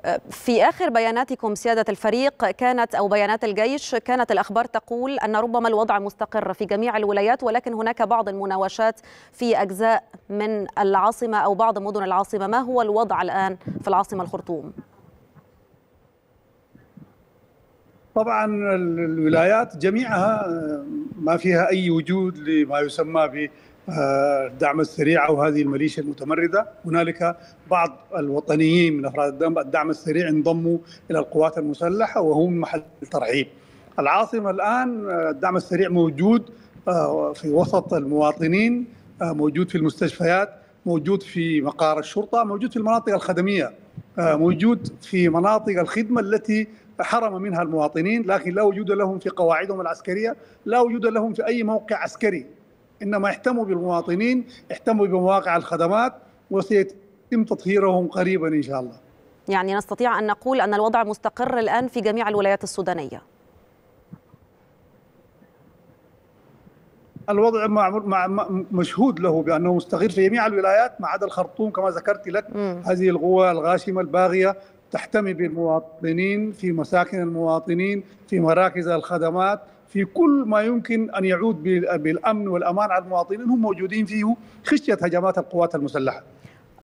في آخر بياناتكم سيادة الفريق أو بيانات الجيش، كانت الأخبار تقول أن ربما الوضع مستقر في جميع الولايات، ولكن هناك بعض المناوشات في أجزاء من العاصمة أو بعض مدن العاصمة. ما هو الوضع الآن في العاصمة الخرطوم؟ طبعا الولايات جميعها ما فيها أي وجود لما يسمى بالدعم السريع أو هذه الميليشيا المتمردة. هنالك بعض الوطنيين من أفراد الدعم السريع انضموا إلى القوات المسلحة وهم محل ترحيب. العاصمة الآن الدعم السريع موجود في وسط المواطنين، موجود في المستشفيات، موجود في مقار الشرطة، موجود في المناطق الخدمية، موجود في مناطق الخدمة التي حرم منها المواطنين، لكن لا وجود لهم في قواعدهم العسكرية، لا وجود لهم في أي موقع عسكري، إنما اهتموا بالمواطنين، اهتموا بمواقع الخدمات، وسيتم تطهيرهم قريبا إن شاء الله. يعني نستطيع أن نقول أن الوضع مستقر الآن في جميع الولايات السودانية؟ الوضع مشهود له بأنه مستقر في جميع الولايات ما عدا الخرطوم كما ذكرت لك. هذه القوى الغاشمة الباغية تحتمي بالمواطنين، في مساكن المواطنين، في مراكز الخدمات، في كل ما يمكن أن يعود بالأمن والأمان على المواطنين هم موجودين فيه خشية هجمات القوات المسلحة.